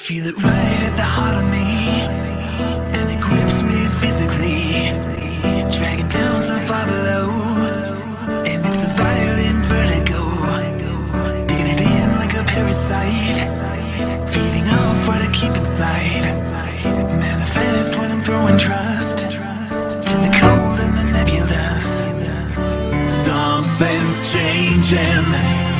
Feel it right at the heart of me, and it grips me physically, dragging down so far below. And it's a violent vertigo, digging it in like a parasite, feeding off what I keep inside. Manifest when I'm throwing trust to the cold and the nebulous. Something's changing,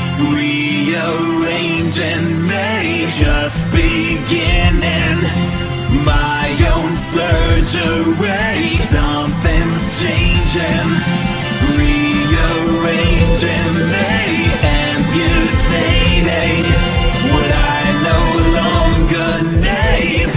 rearranging, may just beginning my own surgery. Something's changing, rearranging, may amputating what I no longer need.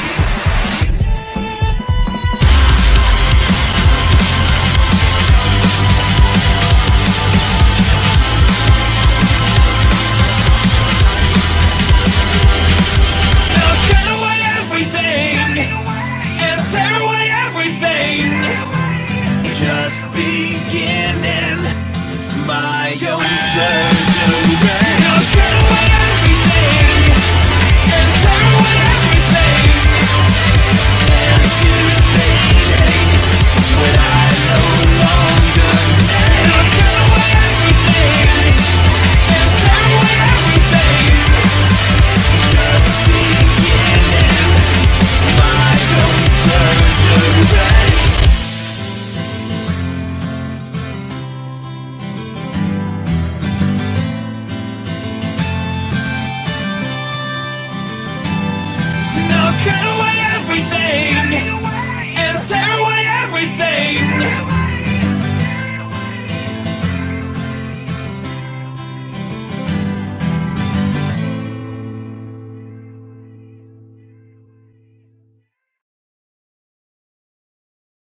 Just beginning my own surgery. I'll cut away everything and tear away everything, amputating what I no longer need. I'll cut away everything and tear away everything, just beginning my own surgery. Cut away everything and tear away everything.